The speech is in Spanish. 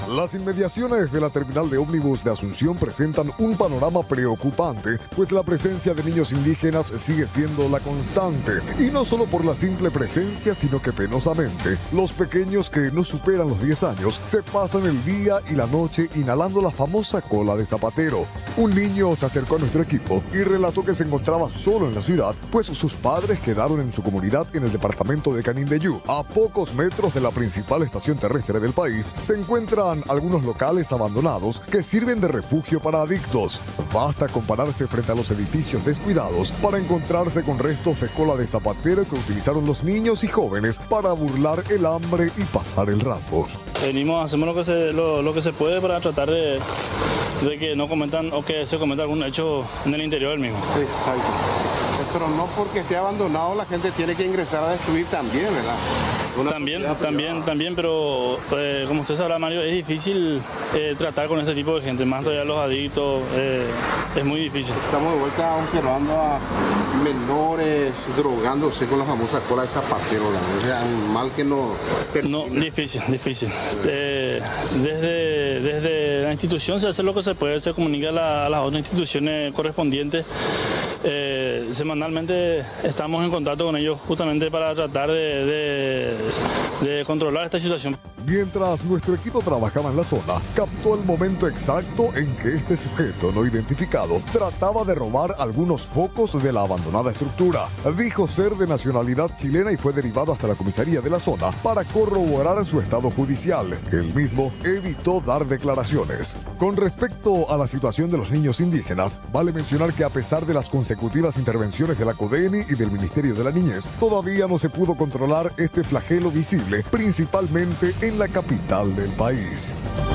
Las inmediaciones de la terminal de ómnibus de Asunción presentan un panorama preocupante, pues la presencia de niños indígenas sigue siendo la constante. Y no solo por la simple presencia, sino que penosamente, los pequeños que no superan los 10 años se pasan el día y la noche inhalando la famosa cola de zapatero. Un niño se acercó a nuestro equipo y relató que se encontraba solo en la ciudad, pues sus padres quedaron en su comunidad en el departamento de Canindeyú. A pocos metros de la principal estación terrestre del país se encuentran algunos locales abandonados que sirven de refugio para adictos. Basta compararse frente a los edificios descuidados para encontrarse con restos de cola de zapatero que utilizaron los niños y jóvenes para burlar el hambre y pasar el rato. Venimos, hacemos lo que se puede para tratar de que no cometan o que se cometa algún hecho en el interior del mismo. Exacto. Pero no porque esté abandonado la gente tiene que ingresar a destruir también, ¿verdad? También, pero como usted sabrá, Mario, es difícil tratar con ese tipo de gente, más todavía los adictos, es muy difícil. Estamos de vuelta observando a menores drogándose con la famosa cola de zapatero, o sea, un mal que no... No, difícil. Desde la institución se hace lo que se puede, se comunica a las otras instituciones correspondientes. Semanalmente estamos en contacto con ellos justamente para tratar de controlar esta situación. Mientras nuestro equipo trabajaba en la zona, captó el momento exacto en que este sujeto no identificado trataba de robar algunos focos de la abandonada estructura. Dijo ser de nacionalidad chilena y fue derivado hasta la comisaría de la zona para corroborar su estado judicial. Él mismo evitó dar declaraciones. Con respecto a la situación de los niños indígenas, vale mencionar que a pesar de las consecutivas intervenciones de la CODENI y del Ministerio de la Niñez, todavía no se pudo controlar este flagelo visible, principalmente en la capital del país.